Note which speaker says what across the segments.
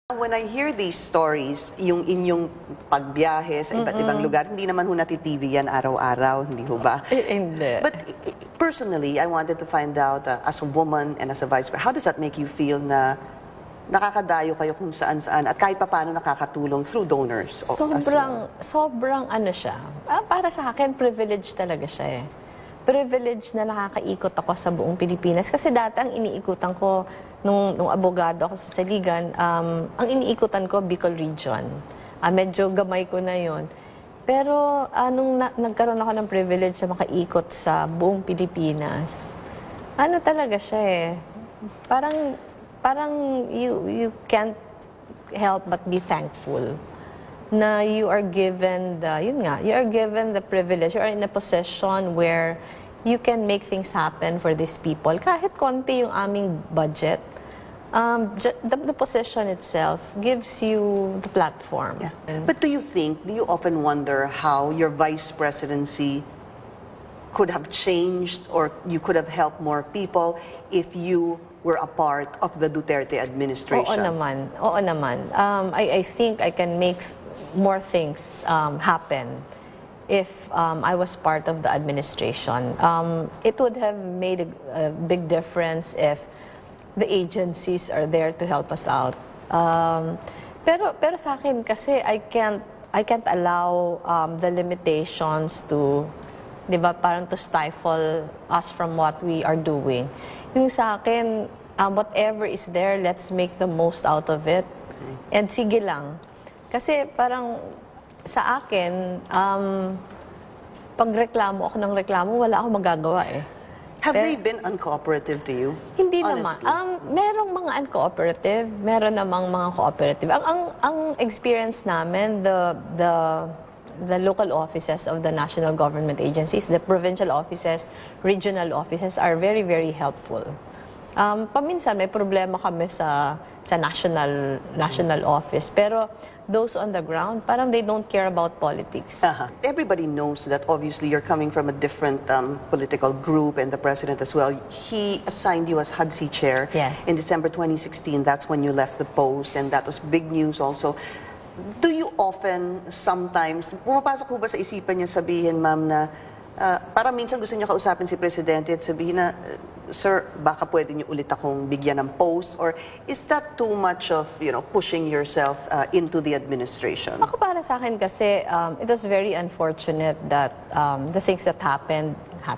Speaker 1: When I hear these stories, yung inyong pagbiyahe sa iba't ibang lugar, hindi naman ho nati-TV yan araw-araw, hindi ho ba?
Speaker 2: Hindi.
Speaker 1: But personally, I wanted to find out, as a woman and as a vice president, how does that make you feel na nakakadayo kayo kung saan-saan at kahit paano nakakatulong through donors?
Speaker 2: Sobrang ano siya. Para sa akin, privilege talaga siya eh. Privilege na nakakaikot ako sa buong Pilipinas. Kasi dati ang iniikutan ko, nung abogado ako sa Saligan, ang iniikutan ko, Bicol Region. Medyo gamay ko na yon. Pero nung nagkaroon ako ng privilege na makaikot sa buong Pilipinas, ano talaga siya eh. Parang you can't help but be thankful na you are given the privilege, you are in a position where you can make things happen for these people. Kahit konti yung aming budget, the position itself gives you the platform.
Speaker 1: Yeah. But do you often wonder how your vice presidency could have changed or you could have helped more people if you were a part of the Duterte administration?
Speaker 2: Oo naman. I think I can make more things happen if I was part of the administration. It would have made a big difference if the agencies are there to help us out. Pero sa akin kasi I can't allow the limitations to, 'di ba, parang to stifle us from what we are doing. Yung sa akin, whatever is there, let's make the most out of it. And sige lang. Kasi parang sa akin, pag reklamo ako ng reklamo, wala akong magagawa eh.
Speaker 1: Have they been uncooperative to you?
Speaker 2: Hindi
Speaker 1: honestly?
Speaker 2: naman. Merong mga uncooperative, meron namang mga cooperative. Ang experience namin, the local offices of the national government agencies, the provincial offices, regional offices are very, very helpful. Paminsan may problema kami sa national office, pero those on the ground, parang they don't care about politics.
Speaker 1: Everybody knows that obviously you're coming from a different political group, and the president as well. He assigned you as HUD-C chair.
Speaker 2: Yes.
Speaker 1: In December 2016. That's when you left the post, and that was big news also. Do you often, sometimes, pumapasok ho ba sa isipan niyo sabihin, ma'am, na parang minsan gusto niyo kausapin si Presidente at sabihin na, sir, baka pwede niyo ulit akong bigyan ng post? Or is that too much of, pushing yourself into the administration?
Speaker 2: Ako para sa akin kasi, it was very unfortunate that the things that happened.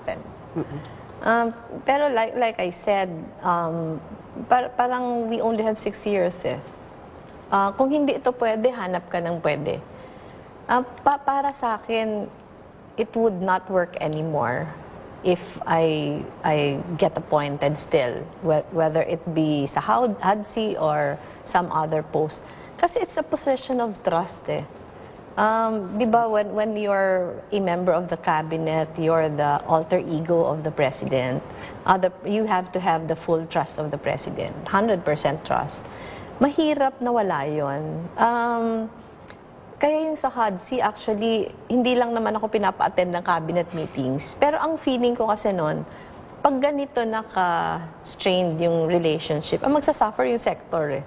Speaker 2: Pero like I said, parang we only have 6 years eh. Kung hindi ito pwede, hanap ka ng pwede. Para sa akin, it would not work anymore if I get appointed still, whether it be sa HUD-C or some other post. Kasi it's a position of trust eh. Di ba, when you're a member of the cabinet, you're the alter ego of the president. You have to have the full trust of the president, 100% trust. Mahirap na wala yun. Kaya yung sa HUD-C, actually, hindi lang naman ako pinapa-attend ng cabinet meetings. Pero ang feeling ko kasi noon, pag ganito naka-strained yung relationship, magsasuffer yung sector eh.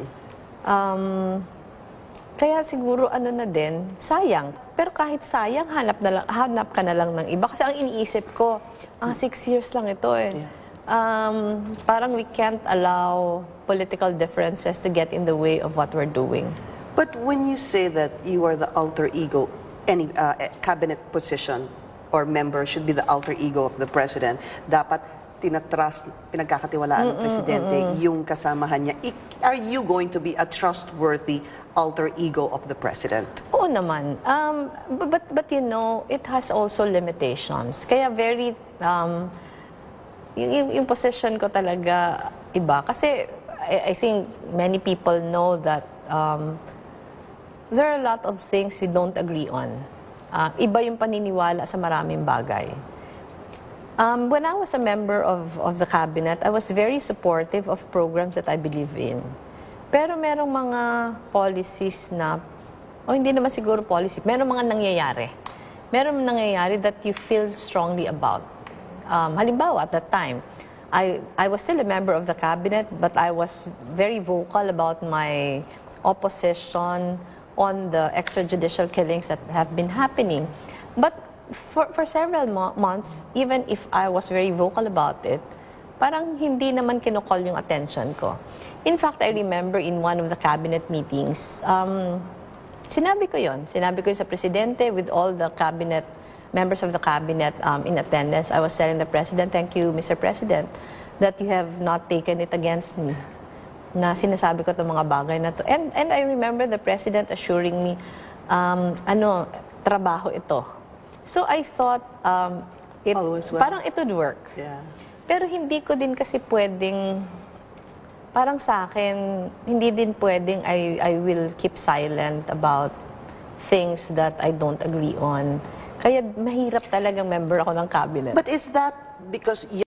Speaker 2: Kaya siguro ano na din, sayang. Pero kahit sayang, hanap ka na lang ng iba. Kasi ang iniisip ko, 6 years lang ito eh. Parang we can't allow political differences to get in the way of what we're doing.
Speaker 1: But when you say that you are the alter ego, any cabinet position or member should be the alter ego of the president, dapat tinatrust, pinagkakatiwalaan ng presidente yung kasamahan niya. Are you going to be a trustworthy alter ego of the president?
Speaker 2: Oo naman. But it has also limitations. Kaya very, yung position ko talaga iba. Kasi I think many people know that there are a lot of things we don't agree on. Iba yung paniniwala sa maraming bagay. When I was a member of the cabinet, I was very supportive of programs that I believe in. Pero merong mga policies na, hindi naman siguro policy, merong mga nangyayari. Merong nangyayari that you feel strongly about. Halimbawa, at that time, I was still a member of the cabinet, but I was very vocal about my opposition on the extrajudicial killings that have been happening. But for several months, even if I was very vocal about it, parang hindi naman kinukol yung attention ko. In fact, I remember in one of the cabinet meetings, sinabi ko yun sa presidente with all the cabinet, members of the cabinet in attendance. I was telling the president, thank you, Mr. President, that you have not taken it against me, na sinasabi ko itong mga bagay na to. And I remember the president assuring me, trabaho ito. So I thought, parang it would work.
Speaker 1: Yeah.
Speaker 2: Pero hindi ko din kasi pwedeng, parang sa akin, hindi din pwedeng I will keep silent about things that I don't agree on. Kaya mahirap talagang member ako ng cabinet.
Speaker 1: But is that because